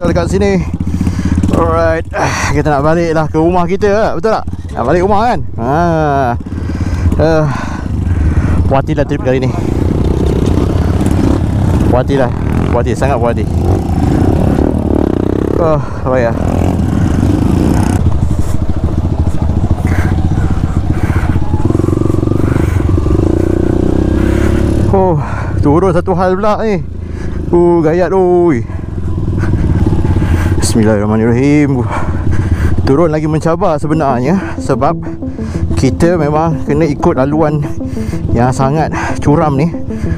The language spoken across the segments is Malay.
dekat sini. Alright, kita nak balik lah ke rumah kita, betul tak? Nak balik rumah kan? Puas hati lah trip kali ni. Puas hati lah, puas hati, sangat puas hati. Baik lah. Turun satu hal pula ni. Gayat oi. Bismillahirrahmanirrahim. Turun lagi mencabar sebenarnya, sebab kita memang kena ikut laluan yang sangat curam ni.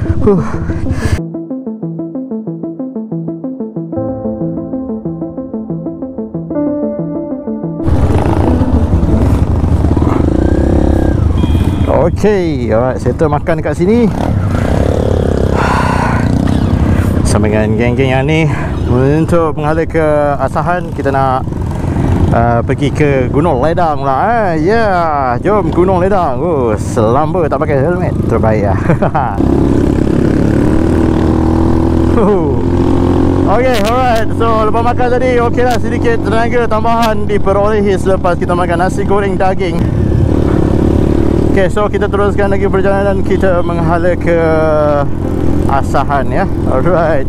Okay, alright, settle makan dekat sini sama dengan geng-geng yang ni. Untuk menghala ke Asahan, kita nak pergi ke Gunung Ledang lah. Jom Gunung Ledang. Selamba tak pakai helmet, terbaik lah. Okay, alright. So lepas makan tadi, ok lah, sedikit tenaga tambahan diperolehi selepas kita makan nasi goreng daging. Okay, so kita teruskan lagi perjalanan kita menghala ke Asahan ya. Alright.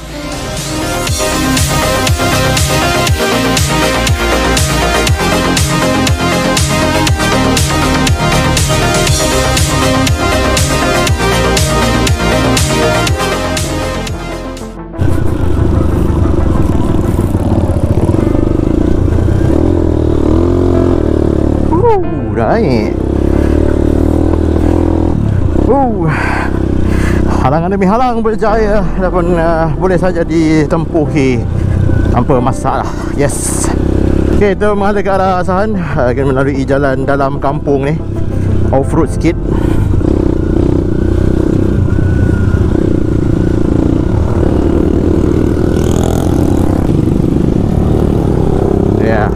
Right. Halangan demi halang berjaya dan boleh saja ditempuhi tanpa masalah. Yes. Okay, kita menghala ke arah Asahan, akan melalui jalan dalam kampung ni, off-road sikit. Ya,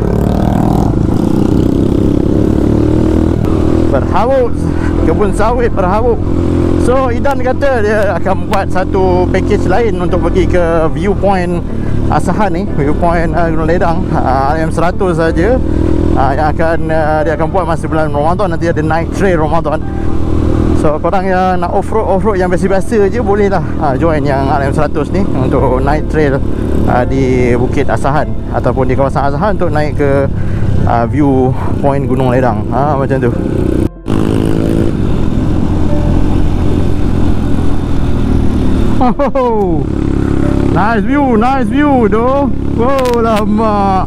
berhabuk, kebun sawit berhabuk. So Idan kata dia akan buat satu package lain untuk pergi ke viewpoint Asahan ni, viewpoint Gunung Ledang, RM100 saja, yang akan dia akan buat masa bulan Ramadan. Nanti ada night trail Ramadan. So korang yang nak off-road yang biasa-biasa je, boleh lah join yang RM100 ni untuk night trail di Bukit Asahan ataupun di kawasan Asahan untuk naik ke viewpoint Gunung Ledang. Macam tu. Nice view doh. Lama.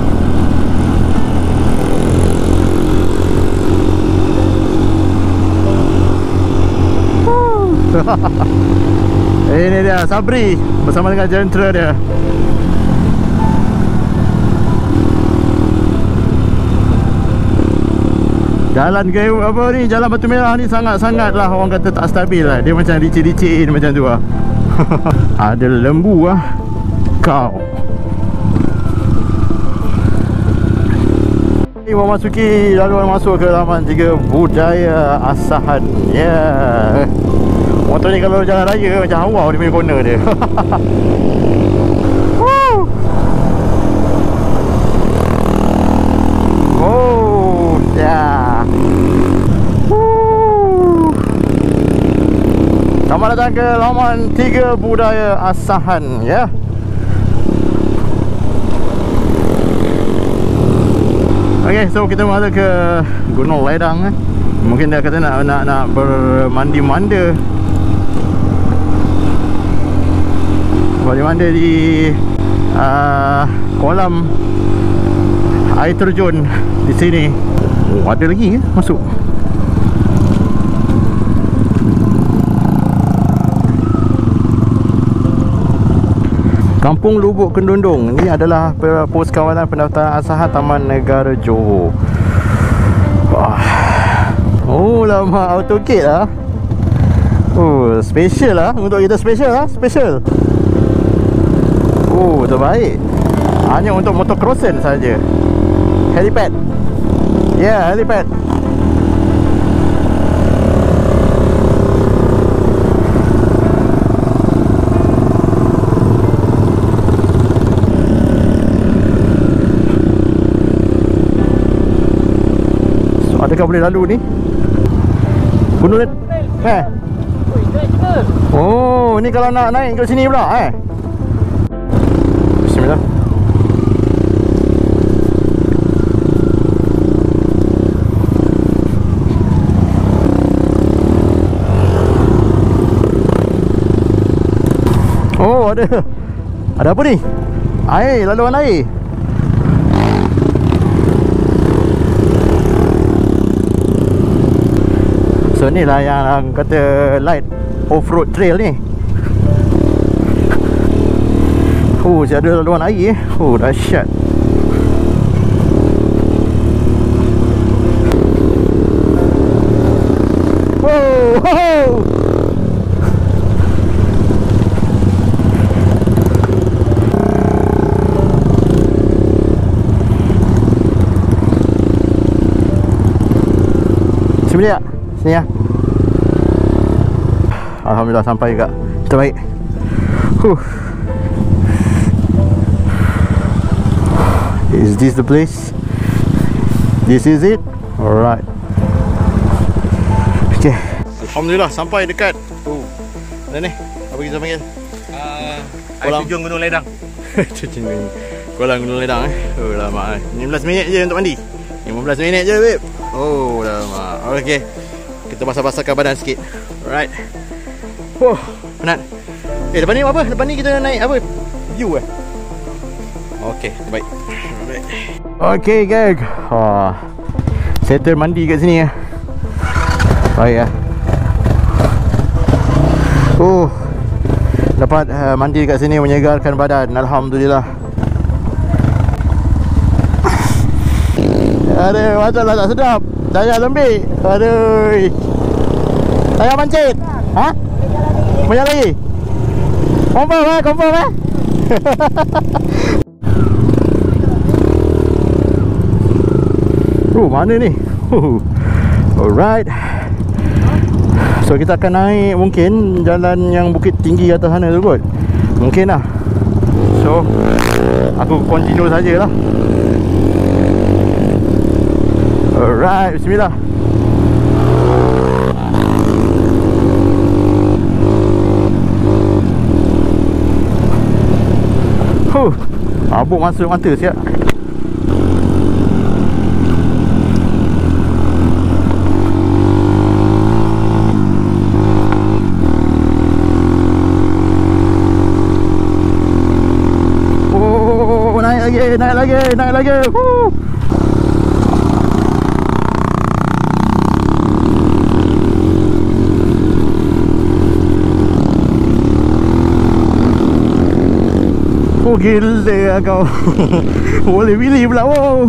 Ini dia Sabri bersama dengan jentera dia. Jalan kayu apa ni, jalan Batu Merah ni sangat-sangat lah orang kata tak stabil lah. Dia macam licin-licin macam tu lah. Ada lembu lah kau. Ini memasuki laluan masuk ke Taman 3 Budaya Asahan. Ya, motor ni kalau jalan raya macam hawa di punya corner dia. Selamat datang ke laman 3 Budaya Asahan ya. Okay, so kita mula ke Gunung Ledang. Mungkin dia kata nak bermandi-manda. Mandi-manda di kolam air terjun di sini. Ada lagi masuk. Kampung Lubuk Kendundung. Ini adalah pos kawalan pendaftaran Asahan Taman Negara Johor. Lama AutoCAD lah. Special lah untuk kita, special lah, special. Terbaik. Hanya untuk motocrossan saja. Helipad. Ya, helipad. Adakah boleh lalu ni? Gunung Oh, ni kalau nak naik ke sini pula Bismillah. Oh, ada apa ni? Air, laluan air. So ni lah yang kata light off-road trail ni. Oh, ada laluan air Oh, dahsyat. Wow. Sini ya. Sini ya. Alhamdulillah sampai juga. Terbaik. Is this the place? This is it? Alright. Okay. Alhamdulillah sampai dekat. Mana ni? Apa kita panggil? Kolam Terjun Gunung Ledang. Kolam Gunung Ledang Oh lama 15 minit je untuk mandi. 15 minit je babe. Oh lama. Okay. Kita basah-basahkan badan sikit. Alright. Penat. Depan ni apa? Depan ni kita naik apa? View Okay, baik. Okay gang. Settle mandi kat sini baik dapat mandi kat sini menyegarkan badan. Alhamdulillah. Aduh, macam lah tak sedap. Saya lembik. Aduh. Saya pancit. Banyak lagi. Confirm confirm mana ni? Alright. So kita akan naik mungkin jalan yang bukit tinggi atas sana tu kot. Mungkin lah. So aku continue sajalah. Alright, bismillah. Abuk masuk mata siap. Naik lagi. Oh gila kau. Boleh pilih pula. Wow.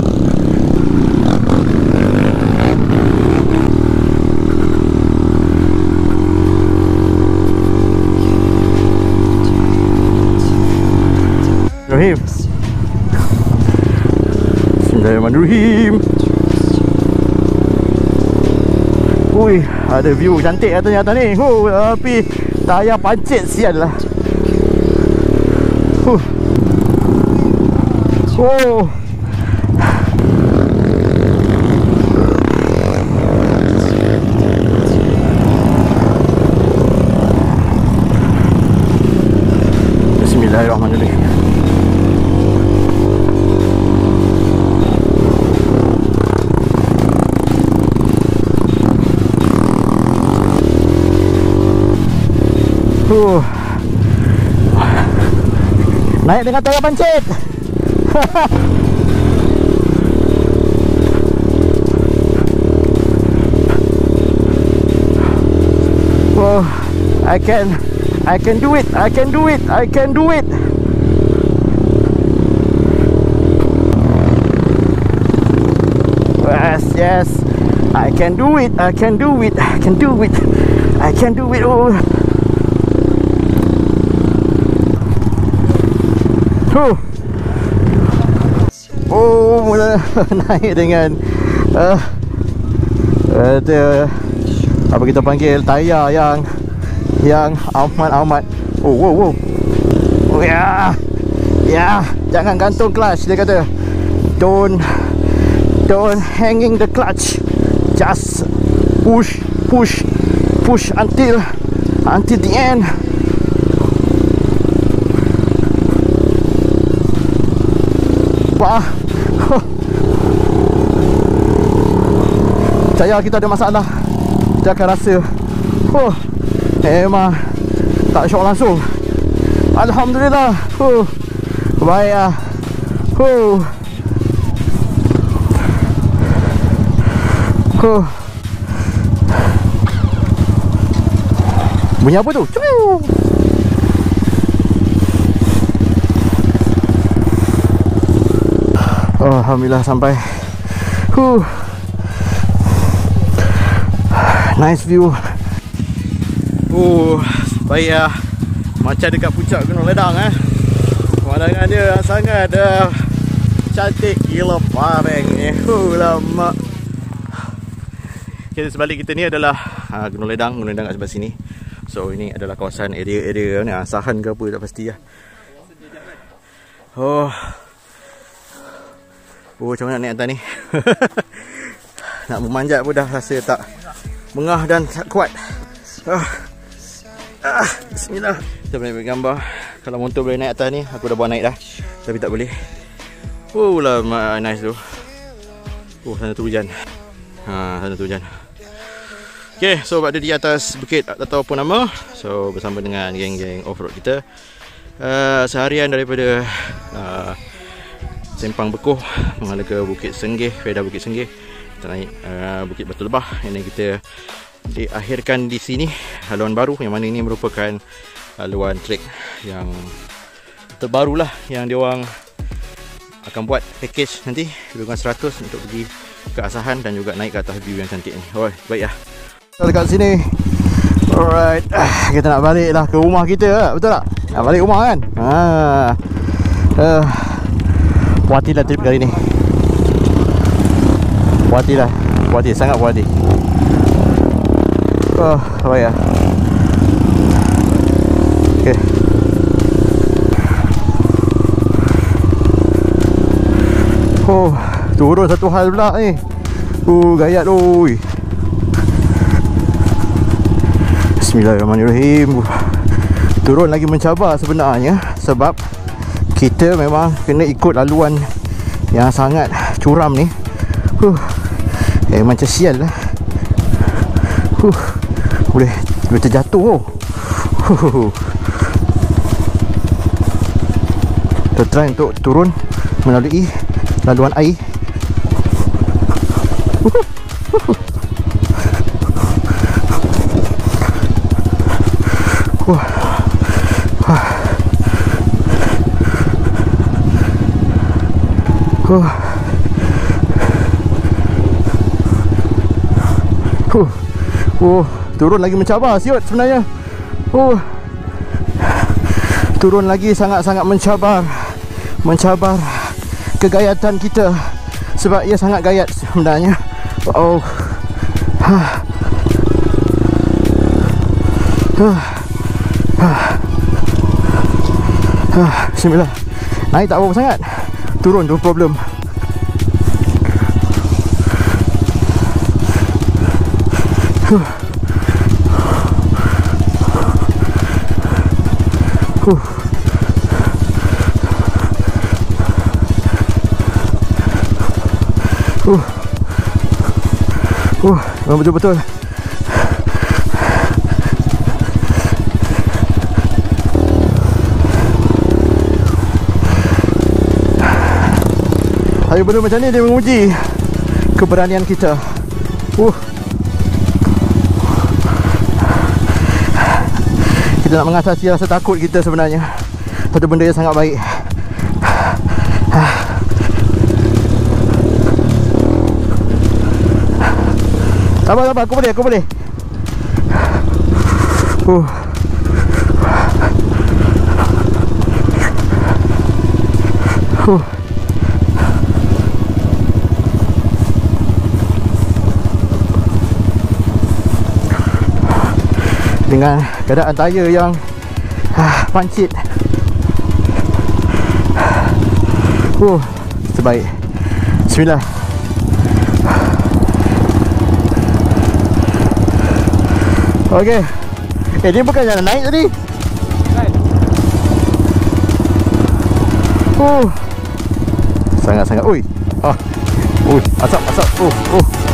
Rahim. Bismillahirrahmanirrahim. Ui, ada view cantik katanya atas ni. Tapi tak payah pancit sial lah. Bismillahirrahmanirrahim. Naik dengan tayar pancit. Oh, I can do it. Yes. I can do it. Mula naik dengan apa kita panggil tayar yang amat. Oh ya, jangan gantung clutch dia kata. Don't hanging the clutch. Just push until the end. Wah. Percaya kita ada masalah, kita akan rasa memang tak syok langsung. Alhamdulillah. Baik lah. Bunyi apa tu? Alhamdulillah sampai. Nice view. Baik lah. Macam dekat puncak Gunung Ledang pemandangan dia sangat cantik gila pareng ni. Lama. Okay, sebalik kita ni adalah Gunung Ledang kat sebelah sini. So ini adalah kawasan area ni, Asahan ke apa tak pasti lah. Macam mana nak naik atas ni? Nak memanjat pun dah rasa tak mengah dan tak kuat. Bismillah. Kita boleh ambil gambar. Kalau motor boleh naik atas ni, aku dah buat naik dah. Tapi tak boleh. Lama nice tu. Sana tu hujan. Sana tu hujan. Okay, so berada di atas bukit tak tahu apa nama. So bersama dengan geng-geng off-road kita. Seharian daripada Sempang Bekoh mengalir ke Bukit Senggeh, Fedah Bukit Senggeh. Kita naik Bukit Batu Lebah. Yang ni kita diakhirkan di sini. Haluan baru yang mana ini merupakan haluan trek yang terbaru lah, yang diorang akan buat package nanti lebih kurang 100 untuk pergi ke Asahan dan juga naik ke atas view yang cantik ni. Baik lah. Kita dekat sini. Alright, kita nak balik lah ke rumah kita, betul tak? Nak balik rumah kan? Puas hati lah trip kali ni. Puas hati lah. Puas hati, sangat puas hati. Baik lah. Okay. Turun satu hal pula ni. Gayat oi. Bismillahirrahmanirrahim. Turun lagi mencabar sebenarnya, sebab kita memang kena ikut laluan yang sangat curam ni. Macam sial lah. Boleh terjatuh. Kita try untuk turun melalui laluan air. Turun lagi mencabar siot sebenarnya. Turun lagi sangat-sangat mencabar kegayatan kita, sebab ia sangat gayat sebenarnya. Bismillah. Naik tak apa-apa sangat, turun tu problem. Betul-betul. Hari benda macam ni dia menguji keberanian kita. Kita nak mengatasi rasa takut kita sebenarnya. Satu benda yang sangat baik. Sabar, aku boleh. Dengan keadaan tayar yang pancit. Terbaik. Bismillah. Okey. Ni bukan jalan naik tadi. Sangat-sangat. Ui. Asap.